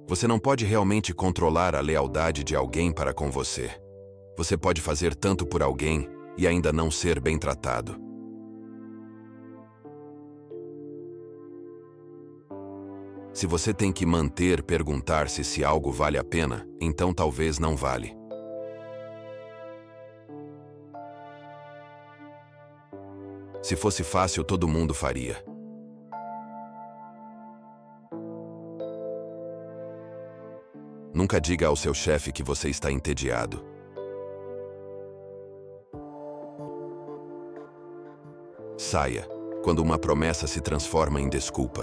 Você não pode realmente controlar a lealdade de alguém para com você. Você pode fazer tanto por alguém e ainda não ser bem tratado. Se você tem que perguntar-se se algo vale a pena, então talvez não vale. Se fosse fácil, todo mundo faria. Nunca diga ao seu chefe que você está entediado. Saia quando uma promessa se transforma em desculpa.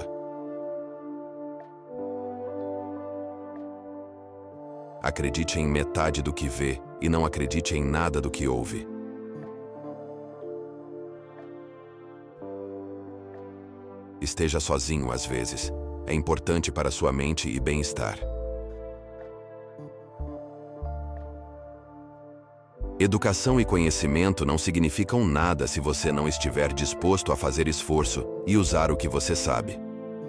Acredite em metade do que vê e não acredite em nada do que ouve. Esteja sozinho às vezes. É importante para sua mente e bem-estar. Educação e conhecimento não significam nada se você não estiver disposto a fazer esforço e usar o que você sabe.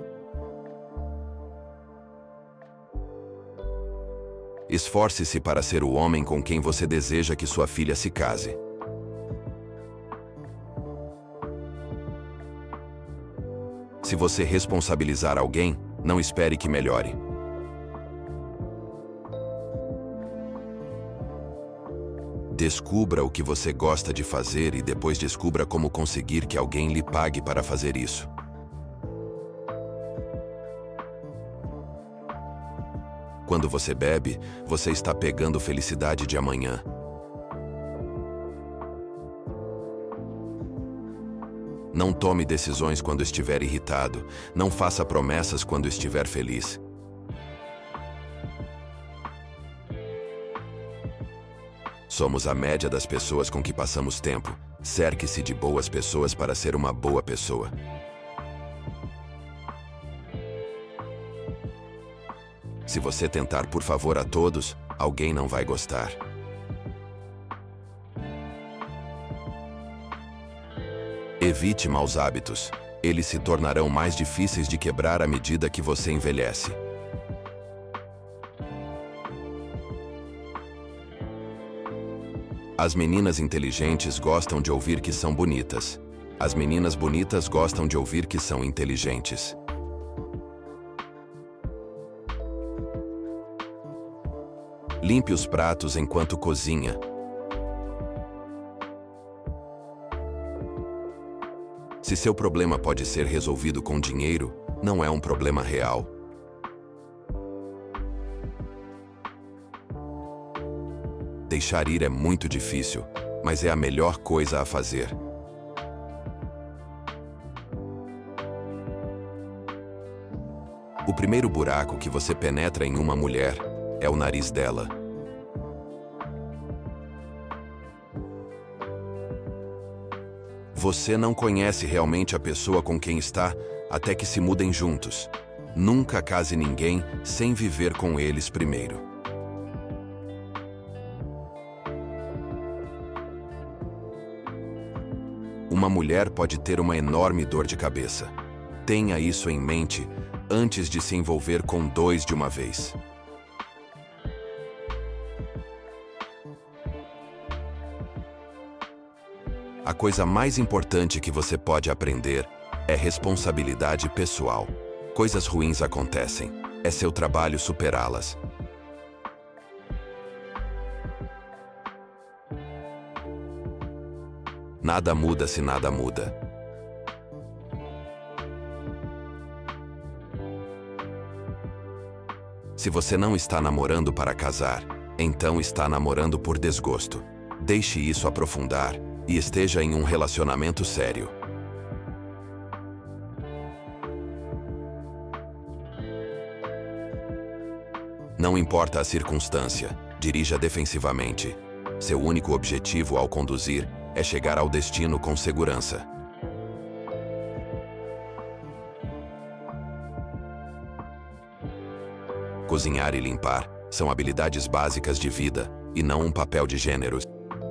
Esforce-se para ser o homem com quem você deseja que sua filha se case. Se você responsabilizar alguém, não espere que melhore. Descubra o que você gosta de fazer e depois descubra como conseguir que alguém lhe pague para fazer isso. Quando você bebe, você está pegando felicidade de amanhã. Não tome decisões quando estiver irritado. Não faça promessas quando estiver feliz. Somos a média das pessoas com que passamos tempo. Cerque-se de boas pessoas para ser uma boa pessoa. Se você tentar por favor a todos, alguém não vai gostar. Evite maus hábitos. Eles se tornarão mais difíceis de quebrar à medida que você envelhece. As meninas inteligentes gostam de ouvir que são bonitas. As meninas bonitas gostam de ouvir que são inteligentes. Limpe os pratos enquanto cozinha. Se seu problema pode ser resolvido com dinheiro, não é um problema real. Deixar ir é muito difícil, mas é a melhor coisa a fazer. O primeiro buraco que você penetra em uma mulher é o nariz dela. Você não conhece realmente a pessoa com quem está até que se mudem juntos. Nunca case ninguém sem viver com eles primeiro. Uma mulher pode ter uma enorme dor de cabeça. Tenha isso em mente antes de se envolver com dois de uma vez. A coisa mais importante que você pode aprender é responsabilidade pessoal. Coisas ruins acontecem. É seu trabalho superá-las. Nada muda se nada muda. Se você não está namorando para casar, então está namorando por desgosto. Deixe isso aprofundar e esteja em um relacionamento sério. Não importa a circunstância, dirija defensivamente. Seu único objetivo ao conduzir é chegar ao destino com segurança. Cozinhar e limpar são habilidades básicas de vida e não um papel de gênero.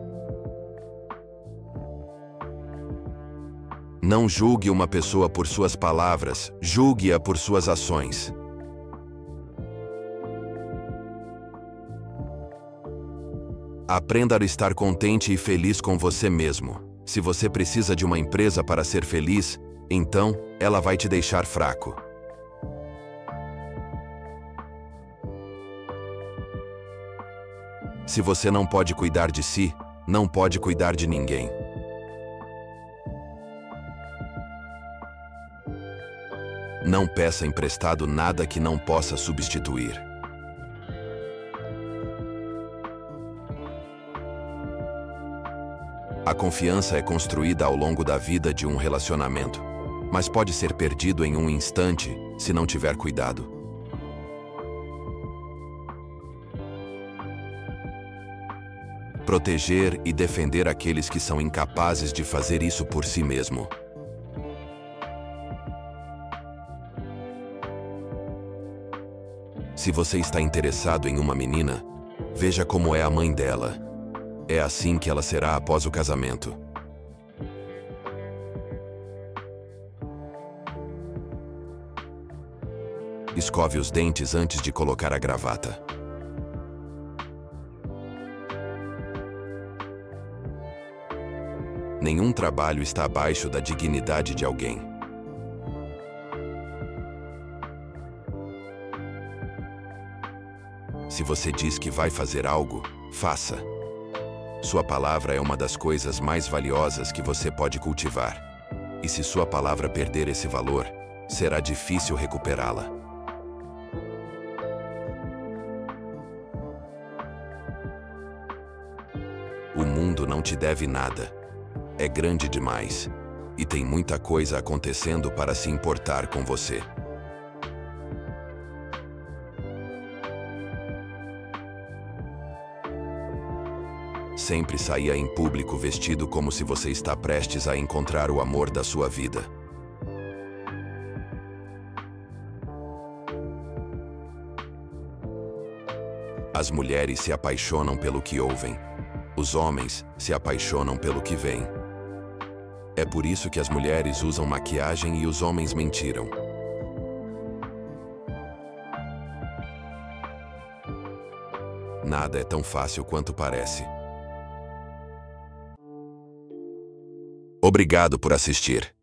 Não julgue uma pessoa por suas palavras, julgue-a por suas ações. Aprenda a estar contente e feliz com você mesmo. Se você precisa de uma empresa para ser feliz, então ela vai te deixar fraco. Se você não pode cuidar de si, não pode cuidar de ninguém. Não peça emprestado nada que não possa substituir. A confiança é construída ao longo da vida de um relacionamento, mas pode ser perdido em um instante se não tiver cuidado. Proteger e defender aqueles que são incapazes de fazer isso por si mesmo. Se você está interessado em uma menina, veja como é a mãe dela. É assim que ela será após o casamento. Escove os dentes antes de colocar a gravata. Nenhum trabalho está abaixo da dignidade de alguém. Se você diz que vai fazer algo, faça. Sua palavra é uma das coisas mais valiosas que você pode cultivar. E se sua palavra perder esse valor, será difícil recuperá-la. O mundo não te deve nada. É grande demais. E tem muita coisa acontecendo para se importar com você. Sempre saia em público vestido como se você está prestes a encontrar o amor da sua vida. As mulheres se apaixonam pelo que ouvem. Os homens se apaixonam pelo que veem. É por isso que as mulheres usam maquiagem e os homens mentiram. Nada é tão fácil quanto parece. Obrigado por assistir.